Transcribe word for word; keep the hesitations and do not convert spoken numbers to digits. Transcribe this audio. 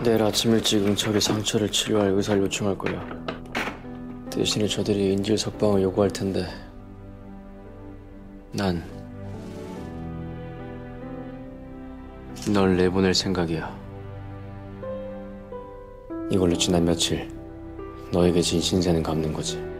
내일 아침 일찍 응척의 상처를 치료할 의사를 요청할 거야. 대신에 저들이 인질 석방을 요구할 텐데 난 널 내보낼 생각이야. 이걸로 지난 며칠 너에게 진 신세는 갚는 거지.